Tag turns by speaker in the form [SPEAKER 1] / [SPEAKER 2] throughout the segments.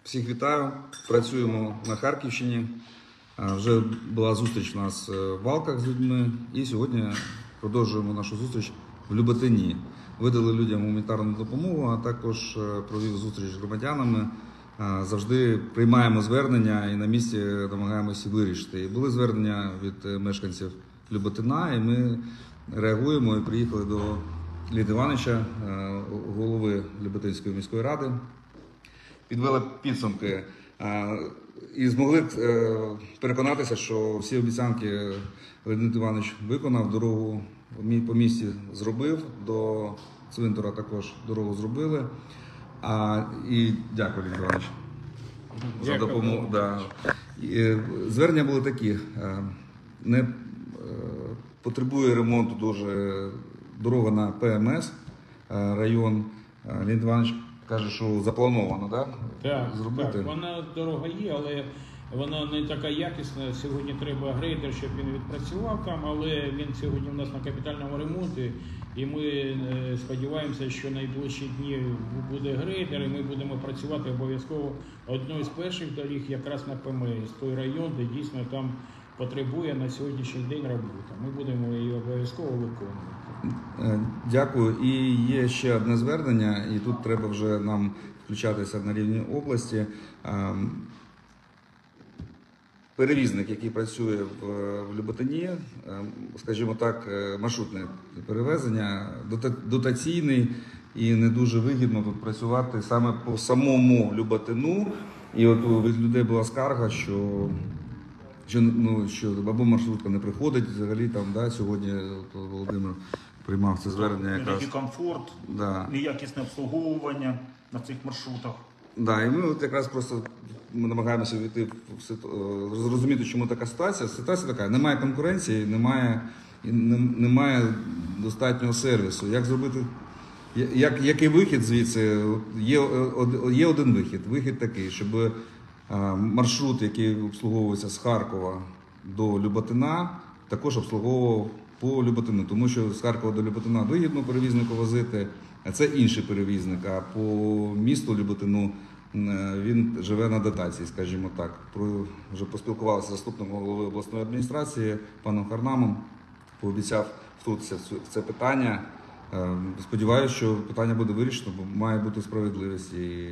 [SPEAKER 1] Всіх вітаю. Працюємо на Харківщині. Вже була зустріч у нас в Валках з людьми. І сьогодні продовжуємо нашу зустріч в Люботині. Видали людям гуманітарну допомогу, а також провів зустріч з громадянами. Завжди приймаємо звернення і на місці намагаємося вирішити. І були звернення від мешканців Люботина, і ми реагуємо і приїхали до Леоніда Івановича, голови Люботинської міської ради. Підвели підсумки і змогли переконатися, що всі обіцянки Леонід Іванович виконав, дорогу по місті зробив, до цвинтара також дорогу зробили. І дякую, Леонід Іванович, за допомогу. Да. Звернення були такі: не потребує ремонту дуже дорога на ПМС район. Леонід Іванович каже, що заплановано, да? Зробити?
[SPEAKER 2] Так, вона дорога є, але вона не така якісна. Сьогодні треба грейдер, щоб він відпрацював там, але він сьогодні у нас на капітальному ремонті. І ми сподіваємося, що найближчі дні буде грейдер, і ми будемо працювати обов'язково одною з перших доріг якраз на ПМС, той район, де дійсно там потребує на сьогоднішній день роботи. Ми будемо її обов'язково виконувати.
[SPEAKER 1] Дякую. І є ще одне звернення, і тут треба вже нам включатися на рівні області. Перевізник, який працює в Люботині, скажімо так, маршрутне перевезення, дотаційний, і не дуже вигідно тут працювати саме по самому Люботину. І от від людей була скарга, що або маршрутка не приходить взагалі там, да, сьогодні Володимир приймав це звернення.
[SPEAKER 3] Який комфорт,
[SPEAKER 1] да.
[SPEAKER 3] неякісне обслуговування на цих маршрутах.
[SPEAKER 1] Да, і ми от якраз просто намагаємося війти зрозуміти, чому така ситуація. Ситуація така: немає конкуренції, немає достатнього сервісу. Як зробити? Який вихід звідси? Є один вихід. Вихід такий, щоб маршрут, який обслуговується з Харкова до Люботина, також обслуговував по Люботину, тому що з Харкова до Люботина вигідно перевізнику возити, а це інший перевізник, а по місту Люботину він живе на дотації, скажімо так. Вже поспілкувалися з заступником голови обласної адміністрації паном Харнамом, пообіцяв втрутитися в це питання. Сподіваюся, що питання буде вирішено, бо має бути справедливість. І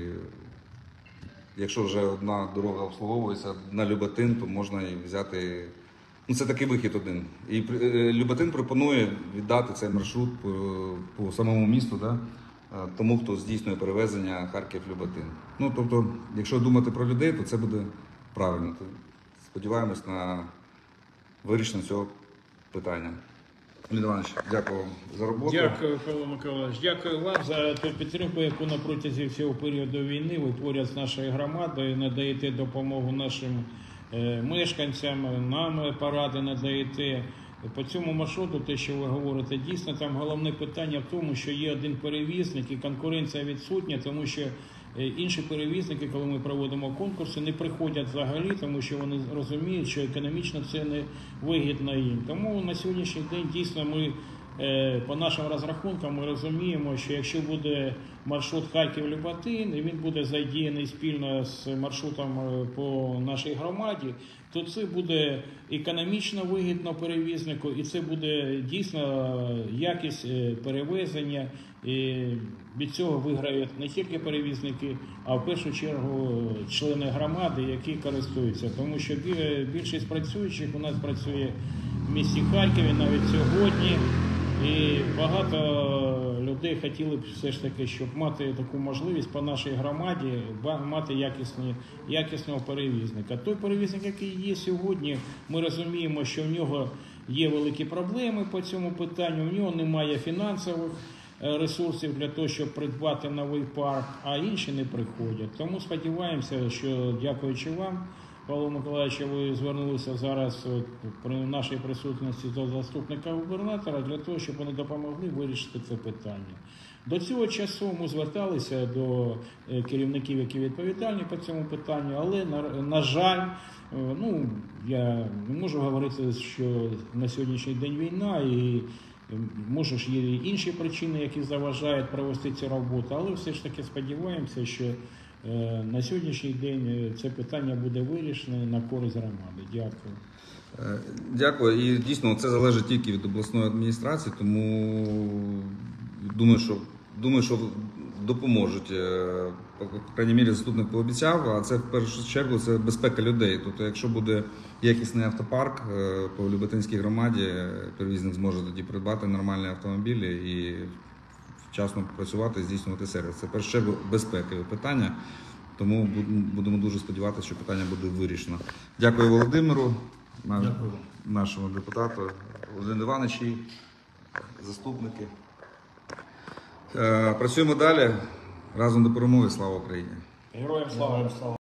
[SPEAKER 1] якщо вже одна дорога обслуговується на Люботин, то можна і взяти. Це такий вихід один. І Люботин пропонує віддати цей маршрут по самому місту, да, тому, хто здійснює перевезення Харків-Люботин. Тобто, якщо думати про людей, то це буде правильно. Сподіваємось на вирішення цього питання. Леонід Іванович, дякую за роботу.
[SPEAKER 2] Дякую, Павло Миколаївич. Дякую вам за ту підтримку, яку на протязі всього періоду війни ви поряд з нашою громадою надаєте допомогу нашим мешканцям, нам поради надаєте. По цьому маршруту, те, що ви говорите, дійсно там головне питання в тому, що є один перевізник і конкуренція відсутня, тому що інші перевізники, коли ми проводимо конкурси, не приходять взагалі, тому що вони розуміють, що економічно це не вигідно їм. Тому на сьогоднішній день дійсно ми по нашим розрахункам ми розуміємо, що якщо буде маршрут Харків-Люботин, і він буде задіяний спільно з маршрутом по нашій громаді, то це буде економічно вигідно перевізнику, і це буде дійсно якість перевезення. І від цього виграють не тільки перевізники, а в першу чергу члени громади, які користуються. Тому що більшість працюючих у нас працює в місті Харкові навіть сьогодні. І багато людей хотіли б все ж таки, щоб мати таку можливість по нашій громаді, мати якісного перевізника. Той перевізник, який є сьогодні, ми розуміємо, що в нього є великі проблеми по цьому питанню, в нього немає фінансових ресурсів для того, щоб придбати новий парк, а інші не приходять. Тому сподіваємося, що дякуючи вам, Павло Миколаївич, ви звернулися зараз при нашій присутності до заступника губернатора для того, щоб вони допомогли вирішити це питання. До цього часу ми зверталися до керівників, які відповідальні по цьому питанню, але, на жаль, я не можу говорити, що на сьогоднішній день війна, і Може ж є і інші причини, які заважають провести цю роботу, але все ж таки сподіваємося, що на сьогоднішній день це питання буде вирішено на користь громади. Дякую.
[SPEAKER 1] Дякую. І дійсно це залежить тільки від обласної адміністрації, тому думаю, що допоможуть. По крайній мірі заступник пообіцяв, а це в першу чергу це безпека людей. Тобто, якщо буде якісний автопарк по Люботинській громаді, перевізник зможе тоді придбати нормальні автомобілі і вчасно працювати, здійснювати сервіс. Це в першу чергу безпекове питання, тому будемо дуже сподіватися, що питання буде вирішено. Дякую Володимиру, нашому депутату, Володимиру Івановичу, заступники. Працюємо далі. Разом до перемоги. Слава Україні!
[SPEAKER 2] Героям слава!